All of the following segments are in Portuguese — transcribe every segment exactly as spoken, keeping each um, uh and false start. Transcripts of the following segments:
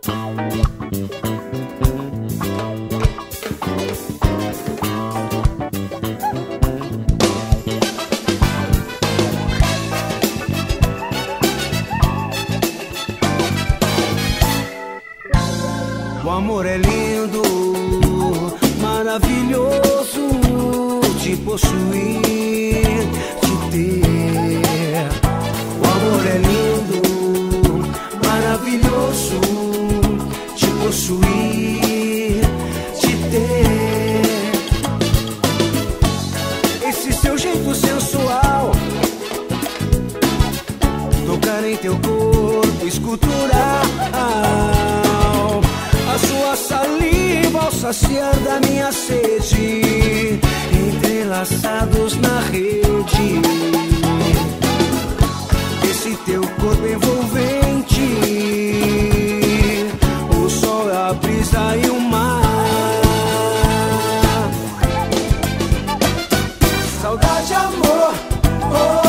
O amor é lindo, maravilhoso, te possuir, te ter. O amor é lindo, maravilhoso, te possuir, te ter. Esse seu jeito sensual, tocar em teu corpo, escultural. A sua saliva ao saciar da minha sede, entrelaçados na rede. Esse teu corpo envolvente, o sol, a brisa e o mar. Saudade, amor, oh.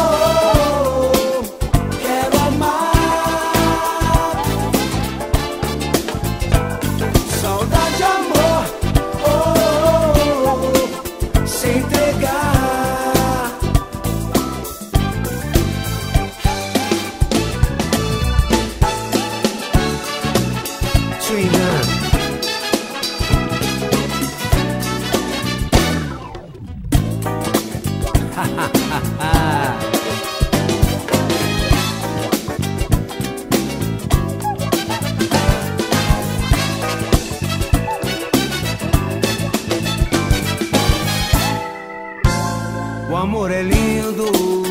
O amor é lindo,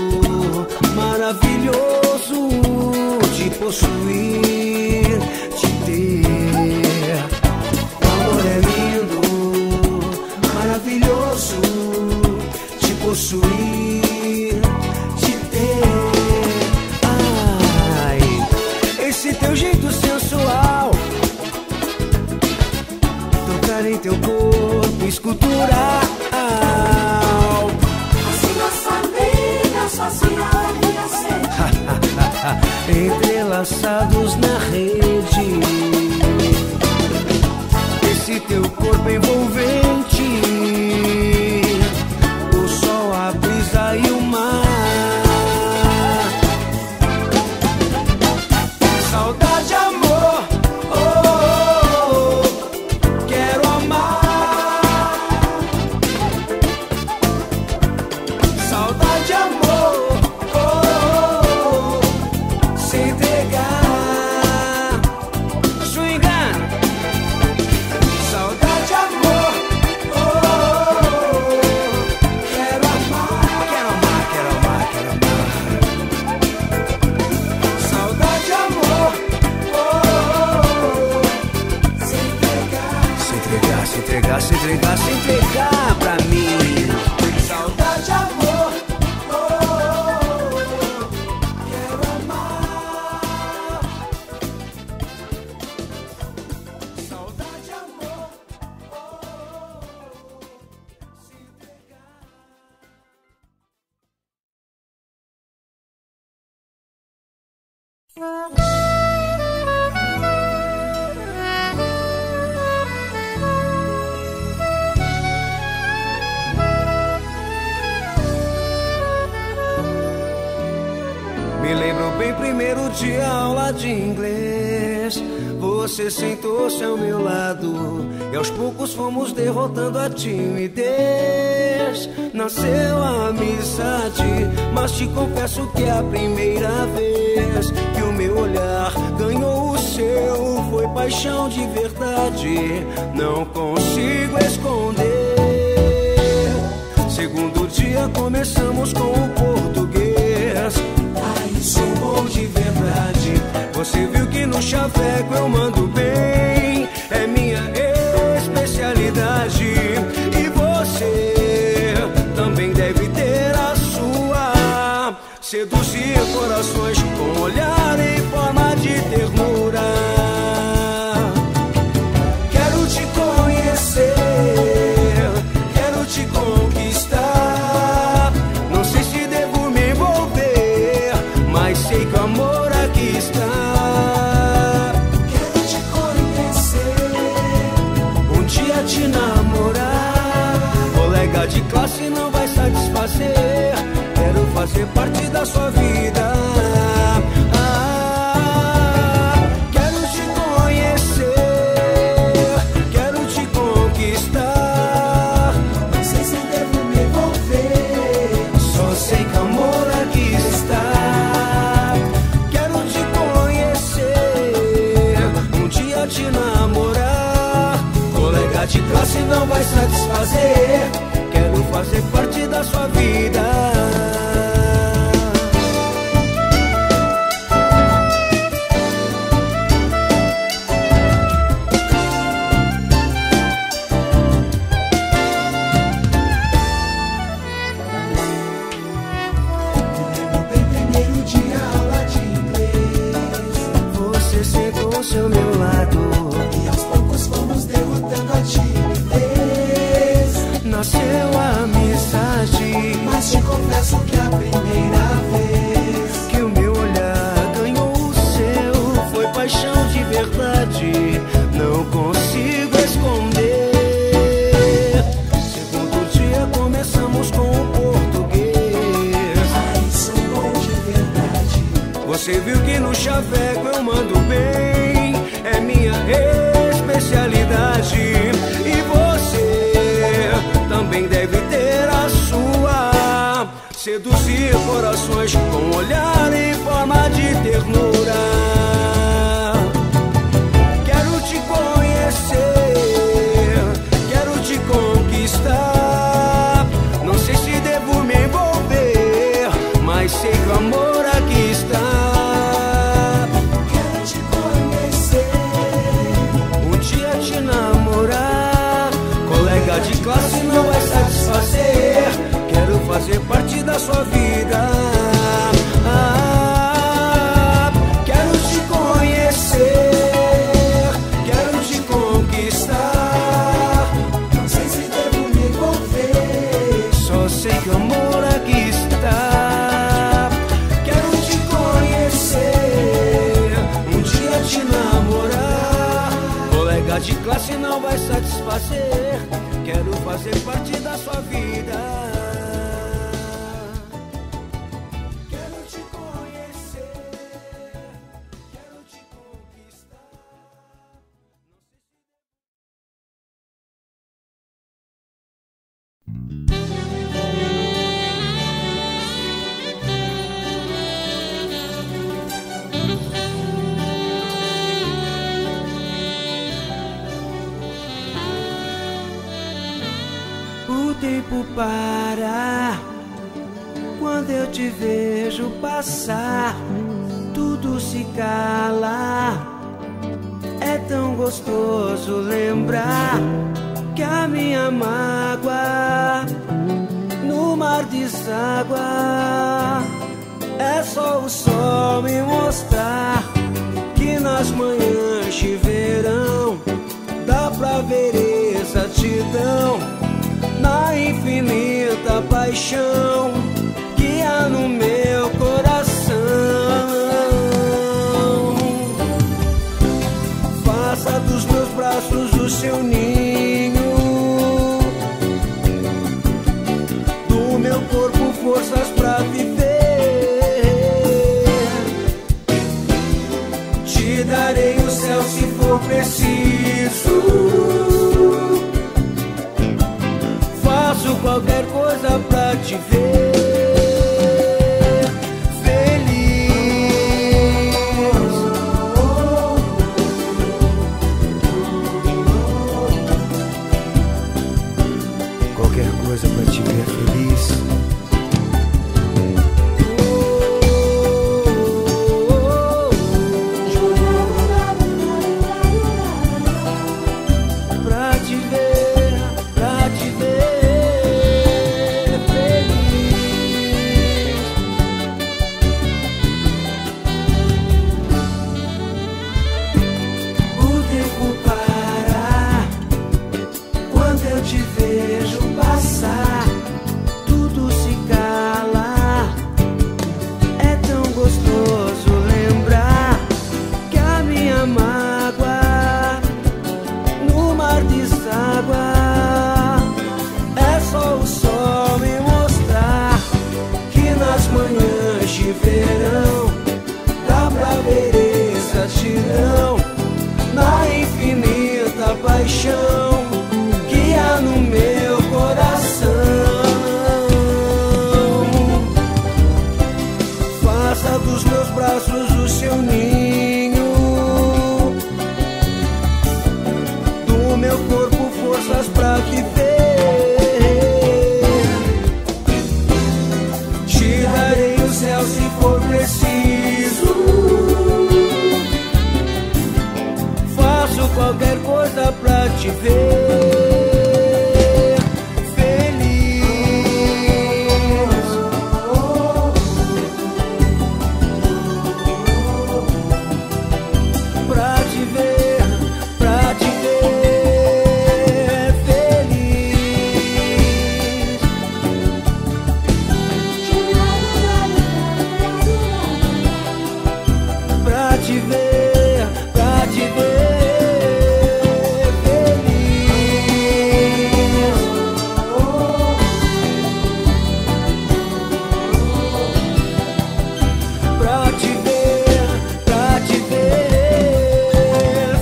maravilhoso, te possuir, te ter. O amor é lindo, maravilhoso, te possuir, te ter. Ai, esse teu jeito sensual, tocar em teu corpo, escultural. Saciar minha sede, entrelaçados na rede. Esse teu corpo envolvente, o sol, a brisa e o mar. Saudade, amor, oh, quero amar. Saudade, amor. Se entregar, se entregar, se entregar pra mim. Saudade, amor, oh, quero amar. Saudade, amor, oh, se entregar. Me lembro bem, primeiro dia, aula de inglês. Você sentou-se ao meu lado e aos poucos fomos derrotando a timidez. Nasceu a amizade, mas te confesso que é a primeira vez que o meu olhar ganhou o seu. Foi paixão de verdade, não consigo esconder. Segundo dia começamos com o português. Sou bom de verdade. Você viu que no chaveco eu mando bem, é minha especialidade. E você também deve ter a sua. Seduzir corações com olhar em forma de ternura. Quero te conhecer, quero te conquistar. Não sei se devo me envolver, mas sei que o amor aqui está. Quero te conhecer. da sua vida. Ah, quero te conhecer, quero te conquistar. Não sei se devo me envolver, Só sei que amor aqui está. Quero te conhecer, um dia te namorar. Colega de classe não vai satisfazer, quero fazer parte da sua vida. Você sentou-se ao meu lado e aos poucos fomos derrotando a timidez. Nasceu a amizade, Mas te confesso que a primeira vez que o meu olhar ganhou o seu foi paixão de verdade, não consigo esconder. Segundo dia começamos com o português. aí sou bom de verdade. Você viu que no chaveco eu mando bem, é minha especialidade. E você também deve ter a sua. Seduzir corações com olhar em forma de ternura. Quero te conhecer, quero te conquistar. Não sei se devo me envolver, mas sei que o amor aqui está. Quero te conhecer, Um dia te namorar. Colega de classe não vai satisfazer, quero fazer parte da sua vida. Ah, quero te conhecer, quero te conquistar. não sei se devo me envolver, Só sei que o amor aqui está. Quero te conhecer, um dia te namorar. Colega de classe não vai satisfazer, quero fazer parte da sua vida. Quero te conhecer, quero te conquistar. O tempo para quando eu te vejo passar, tudo se cala. É tão gostoso lembrar que a minha mágoa no mar deságua. É só o sol me mostrar que nas manhãs de verão dá pra ver exatidão na infinita paixão que há no meu coração. Faça dos meus braços o seu ninho, do meu corpo forças pra viver. Te darei o céu se for preciso, faço qualquer coisa pra te ver feliz. Qualquer coisa pra te ver feliz. Pra te ver, pra te ver feliz. faço qualquer coisa pra te ver feliz. Pra te ver, pra te ver feliz. Pra te ver, pra te ver feliz. Pra te ver, pra te ver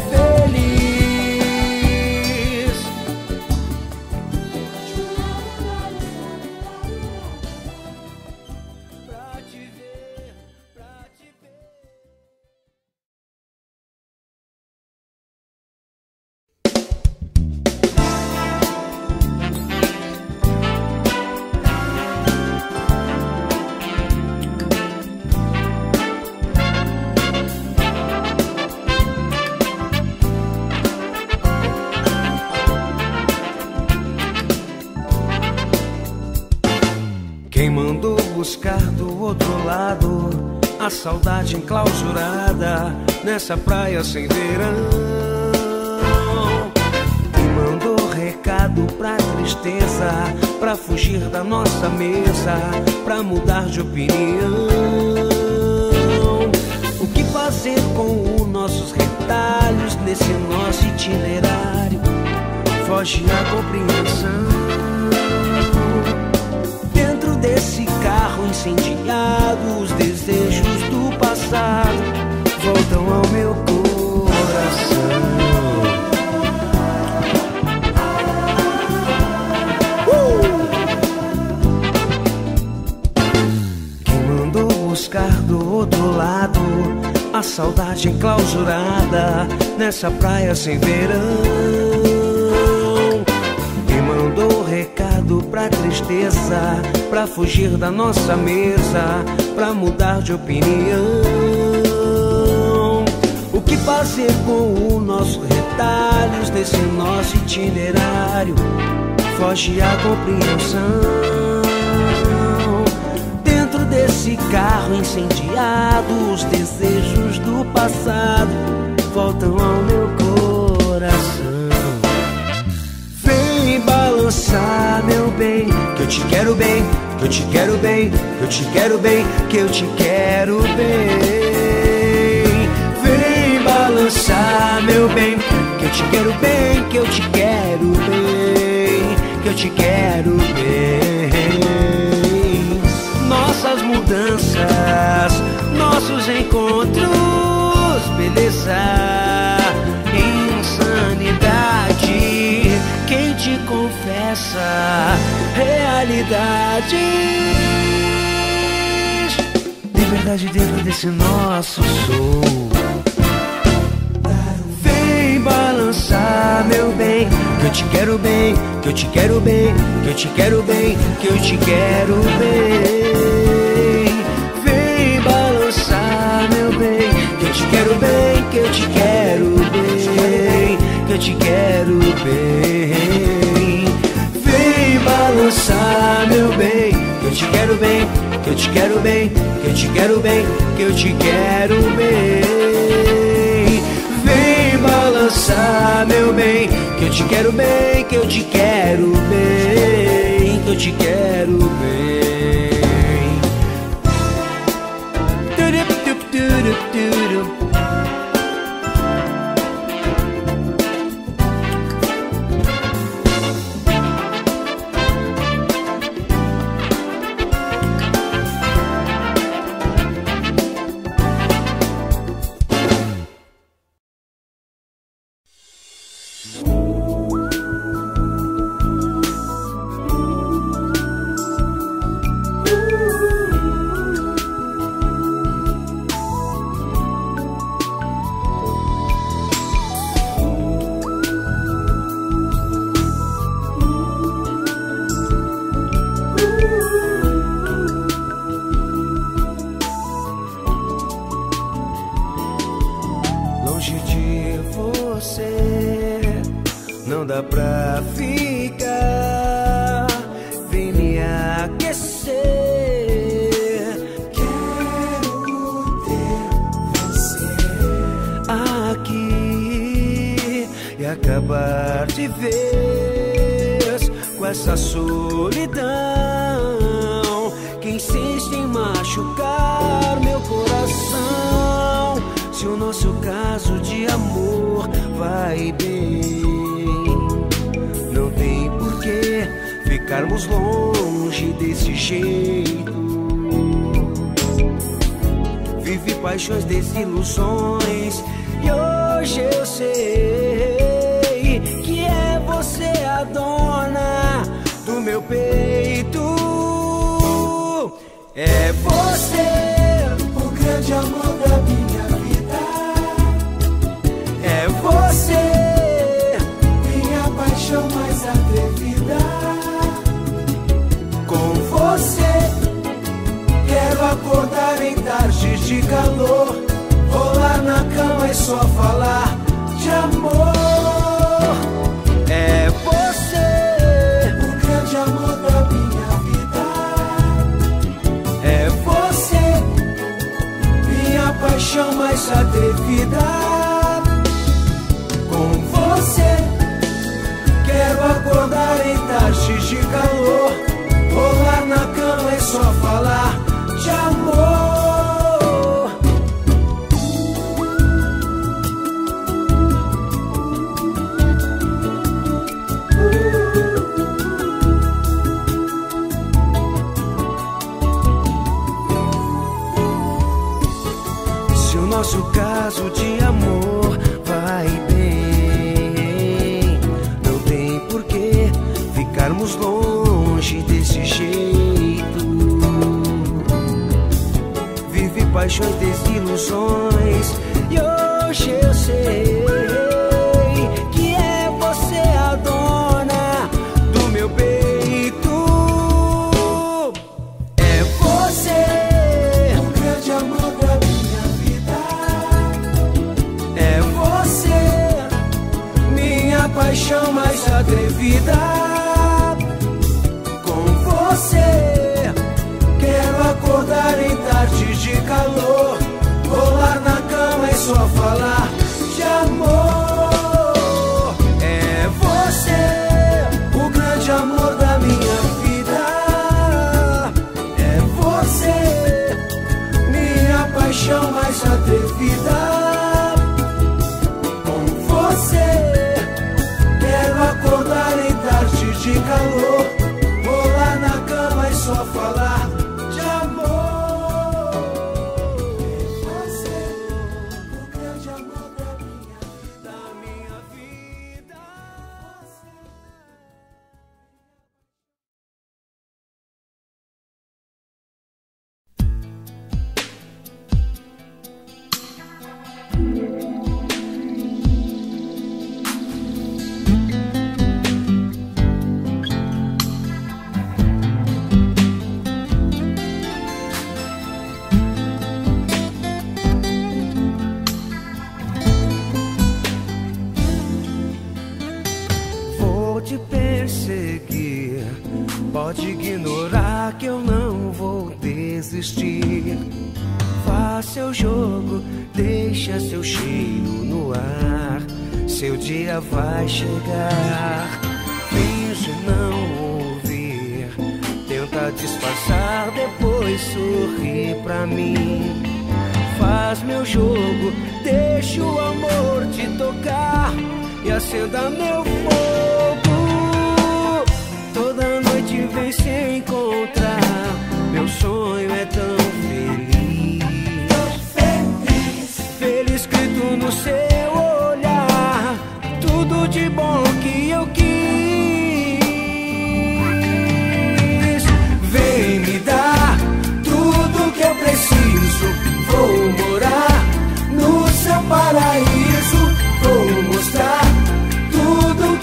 feliz. Pra te ver, pra te ver. Quem mandou buscar do outro lado a saudade enclausurada nessa praia sem verão? Quem mandou recado pra tristeza, pra fugir da nossa mesa, pra mudar de opinião? O que fazer com os nossos retalhos nesse nosso itinerário? Foge a compreensão. Desse carro incendiado, os desejos do passado voltam ao meu coração. uh! Quem mandou buscar do outro lado a saudade enclausurada nessa praia sem verão? Mandou recado pra tristeza, pra fugir da nossa mesa, pra mudar de opinião. O que fazer com os nossos retalhos nesse nosso itinerário? Foge a compreensão. Dentro desse carro incendiado, os desejos do passado voltam ao meu coração. Balançar, meu bem, que eu te quero bem, que eu te quero bem, que eu te quero bem, que eu te quero bem. Vem balançar, meu bem, que eu te quero bem, que eu te quero bem, que eu te quero bem. Nossas mudanças, nossos encontros, beleza, insanidade. Quem te confessa realidades? Liberdade dentro desse nosso soul. Vem balançar, meu bem, que eu te quero bem, que eu te quero bem, que eu te quero bem, que eu te quero bem. Vem balançar, meu bem, que eu te quero bem, que eu te quero bem, que eu te quero bem. Vem balançar, meu bem, que eu te quero bem, que eu te quero bem, que eu te quero bem, que eu te quero bem. Vem balançar, meu bem, que eu te quero bem, que eu te quero bem, que eu te quero bem. Longe de você você não dá pra ficar. Vem me aquecer. Quero ter você aqui e acabar de vez com essa solidão que insiste em machucar meu coração. Se o nosso caso de amor vai bem, não tem porquê ficarmos longe desse jeito. Vivi paixões, desilusões e hoje eu sei que é você a dona do meu peito. É você o grande amor da minha vida. É você Minha paixão mais atrevida. Com você Quero acordar em tardes de calor, rolar na cama e só falar de amor. é você O grande amor da minha vida. É você Minha paixão mais atrevida. Com você Quero acordar em tardes de calor, rolar na cama e só falar de amor. Se o nosso caso de amor vai bem, não tem porquê ficarmos longe desse jeito. Vivi paixões, desilusões e hoje eu sei que é você a dona do meu peito. É você O grande amor da minha vida. É você Minha paixão mais atrevida. Com você Quero acordar em tardes de calor, rolar na cama e só falar de amor. É você O grande amor da minha vida. É você Minha paixão mais atrevida. Com você Quero acordar em tardes de calor, rolar na cama e só falar de amor. Você, o grande amor da minha vida. da minha vida. Vou te perseguir, pode ignorar que eu não vou desistir. Faz seu jogo, deixa seu cheiro no ar. Seu dia vai chegar. Finge não ouvir, tenta disfarçar, depois sorri pra mim. Faz meu jogo, deixa o amor te tocar e acenda meu fogo. Toda noite vem se encontrar, meu sonho é tão feliz. Feliz escrito no seu olhar, tudo de bom que eu quis. Vem me dar tudo que eu preciso. Vou morar no seu paraíso. Vou mostrar tudo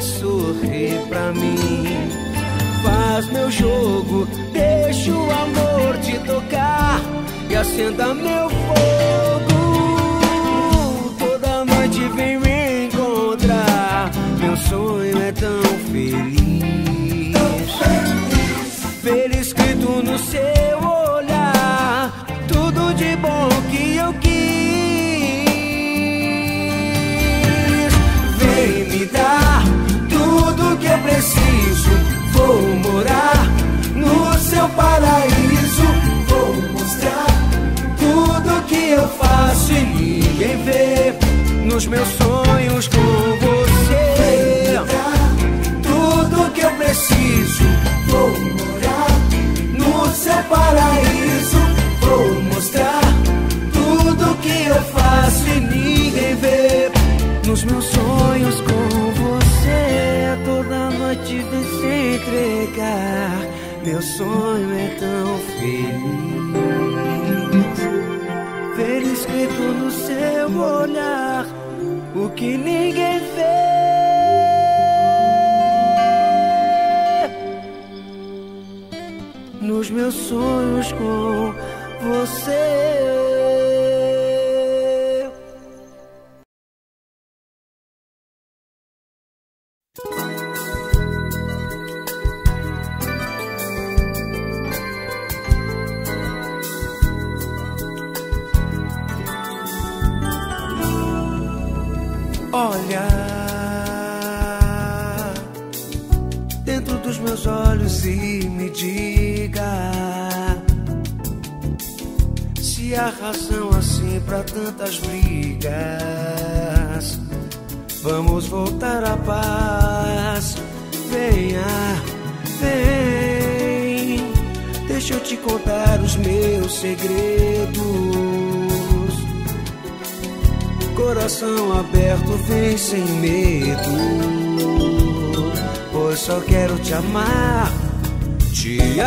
sorrir pra mim. Faz meu jogo, deixa o amor te tocar e acenda meu fogo. Toda noite vem me encontrar, meu sonho é tão feliz. Ver escrito no seu olhar tudo de bom que eu quis. Vem me dar tudo que eu preciso. Vou morar no seu paraíso. Vou mostrar tudo que eu faço e ninguém vê nos meus sonhos com você. Vem me dar tudo que eu preciso. Vou morar no seu paraíso. Vou mostrar tudo que eu faço e ninguém vê nos meus sonhos com você. Toda noite vem se entregar, meu sonho é tão feliz. Ver escrito no seu olhar o que ninguém vê. Nos meus sonhos com você. Olha dentro dos meus olhos e me diga se há razão assim pra tantas brigas. Vamos voltar à paz. Venha, vem, deixa eu te contar os meus segredos. Coração aberto, vem sem medo, pois só quero te amar, te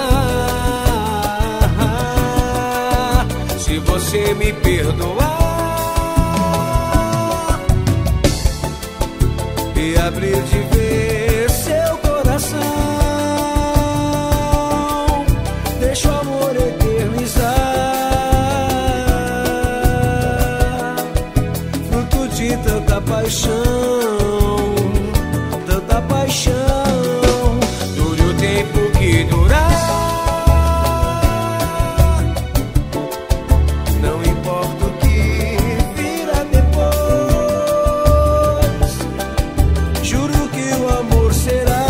amar. Se você me perdoar e abrir de vez seu coração, deixa o amor eternizar. Tanta paixão, tanta paixão, dure o tempo que durar. Não importa o que virá depois, juro que o amor será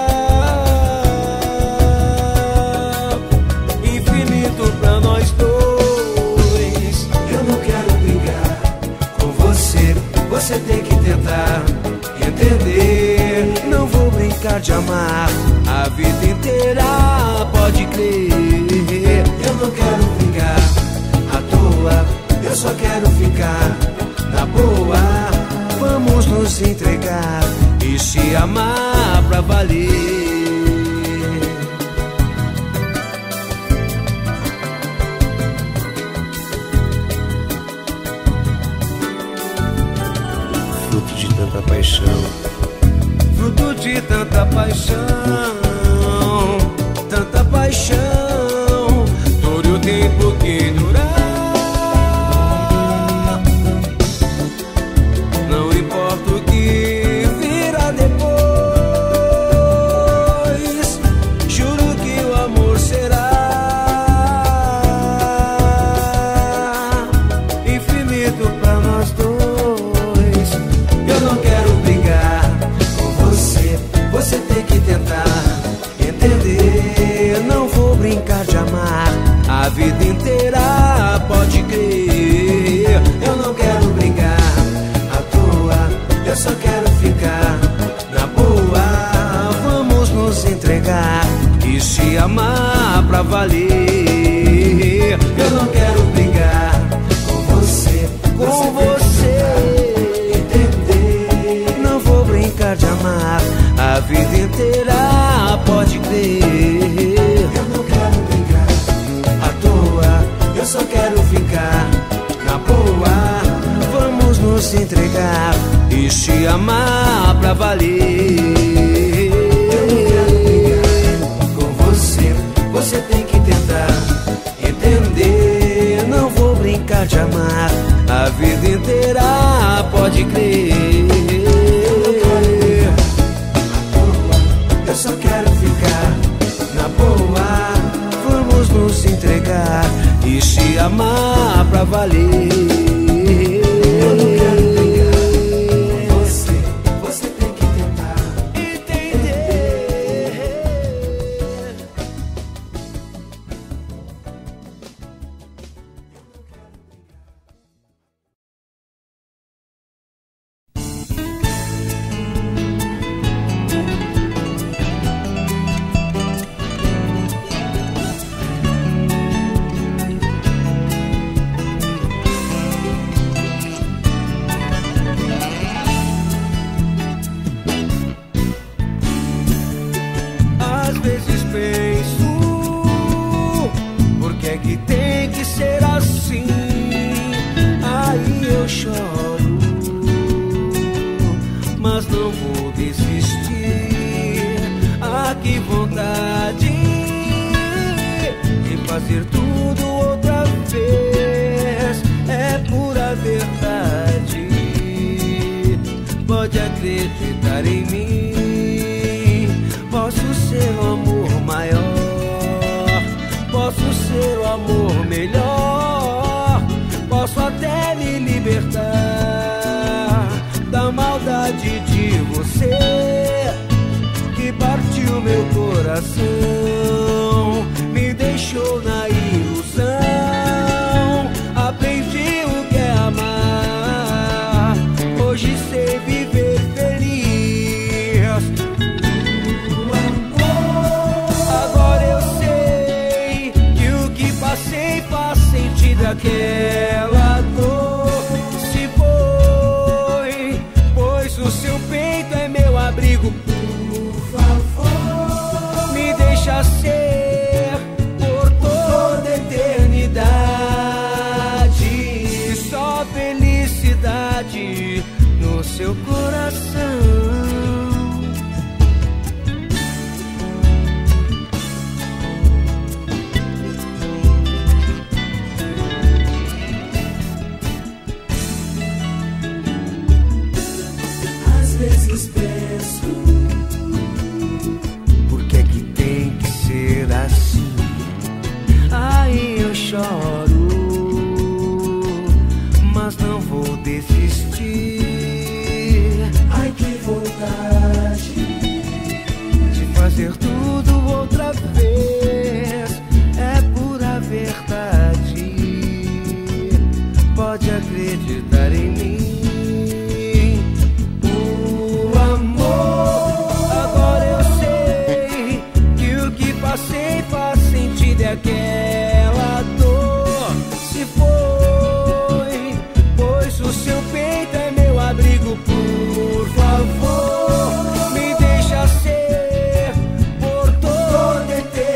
infinito pra nós dois. Eu não quero brigar com você, você tem que tentar entender. Não vou brincar de amar a vida inteira, pode crer. Eu não quero brigar à toa, eu só quero ficar na boa. Vamos nos entregar e se amar pra valer. Tanta paixão, fruto de tanta paixão, tanta paixão, dure o tempo que durar. Não importa o que virá depois, juro que o amor será infinito pra nós dois. Eu não quero brigar com você, você tem que tentar entender. Não vou brincar de amar a vida inteira, pode crer. Eu não quero brigar à toa, eu só quero ficar na boa. Vamos nos entregar e se amar pra valer. Eu não quero brigar com você, com você. De amar a vida inteira, pode crer. Eu não quero brigar à toa, eu só quero ficar na boa. Vamos nos entregar e se amar pra valer. valer. Eu não quero brigar com você, você tem que tentar entender. Às vezes penso, por que é que tem que ser assim? Aí eu choro, mas não vou desistir. Ah, que vontade de fazer tudo outra vez. É pura verdade, pode acreditar em mim. Posso ser o amor maior, posso ser o amor melhor, posso até me libertar da maldade de você que partiu meu coração, me deixou na ilusão. Aprendi o que é amar, hoje sei viver feliz. Agora eu sei que o que passei faz sentido. Aquela dor se foi, pois o seu peito é meu abrigo. Por favor, me deixa ser por toda a eternidade. Só felicidade no seu coração. Às vezes penso, Por que é que tem que ser assim? Aí eu choro, mas não vou desistir. ai que vontade De fazer tudo outra vez. É pura verdade, pode acreditar em mim. O amor, agora eu sei que o que passei faz sentido. É aquela dor se foi, pois o seu peito é meu abrigo. Por favor, me deixa ser por toda a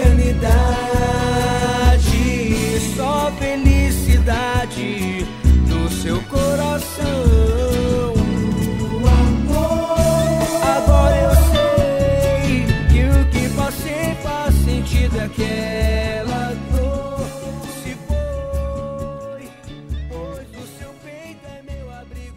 eternidade. Só felicidade no seu coração. o amor. Agora eu sei que o que passei faz sentido. Aquela dor se foi, pois o seu peito é meu abrigo.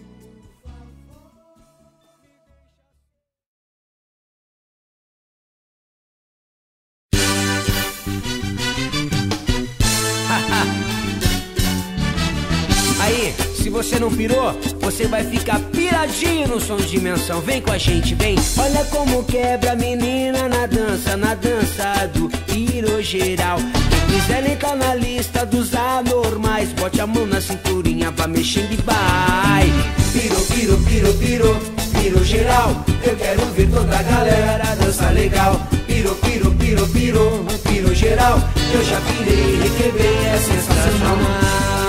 Aí, se você não pirou, você vai ficar piradinho no som de Dimensão. Vem com a gente, vem. Olha como quebra a menina na dança, na dança do piro geral. Quem quiser nem tá na lista dos anormais, bote a mão na cinturinha, vá mexendo e vai. Pirou, pirou, pirou, pirou, pirou geral. Eu quero ver toda a galera dançar legal. Pirou, pirou, pirou, pirou, pirou geral. Eu já pirei, requebrei, é sensacional.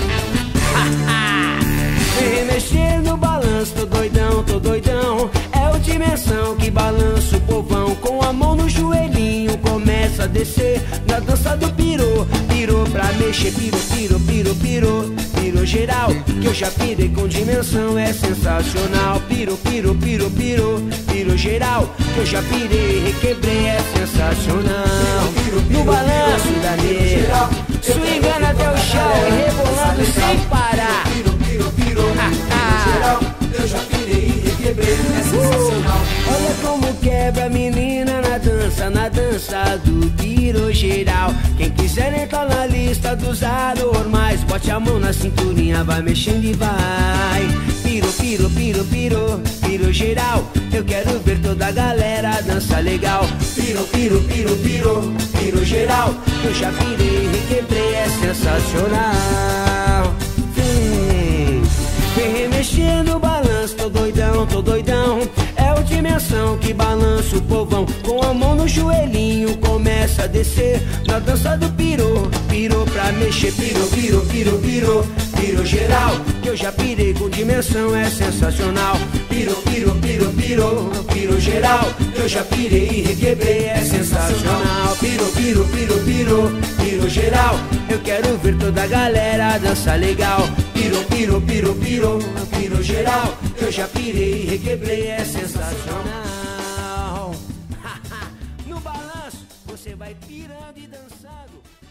Vem mexer no balanço, tô doidão, tô doidão. É o Dimensão que balança o povão. Com a mão no joelhinho começa a descer na dança do pirô. Pirou pra mexer, pirou, pirou, pirou, pirou. Pirou geral, que eu já pirei com Dimensão, é sensacional. Pirou, pirou, pirou, pirou. Pirou geral, que eu já pirei, requebrei, é sensacional. No balanço da mesa, swingando até o chão e rebolando sem parar. Pirou, pirou, Ah, ah. geral. Eu já pirei e requebrei, é sensacional. Olha como quebra a menina na dança, na dança do piro geral. Quem quiser quiser entrar na lista dos anormais, bote a mão na cinturinha, vai mexendo e vai. Pirou, pirou, pirou, pirou, pirou geral. Eu quero ver toda a galera dançar legal. Pirou, pirou, pirou, pirou, pirou geral. Eu já pirei, requebrei, é sensacional. Hum, vem remexendo o balanço, tô doidão, tô doidão. É o Dimensão que balança o povão. Com a mão no joelhinho começa a descer na dança do pirou, pirou pra mexer. Pirou, pirou, pirou, pirou, pirou geral. Que eu já pirei com Dimensão, é sensacional. Pirou, pirou, pirou, pirou, pirou geral. Eu já pirei e requebrei, é sensacional. Pirou, pirou, pirou, pirou, pirou geral. Eu quero ver toda a galera dançar legal. Pirou, pirou, pirou, pirou, pirou geral. Eu já pirei e requebrei, é sensacional. No balanço você vai pirando e dançando.